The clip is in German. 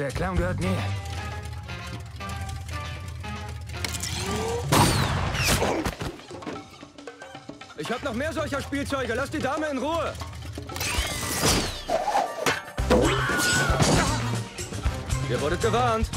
der Clown gehört mir. Ich hab noch mehr solcher Spielzeuge. Lass die Dame in Ruhe. Ihr wurdet gewarnt.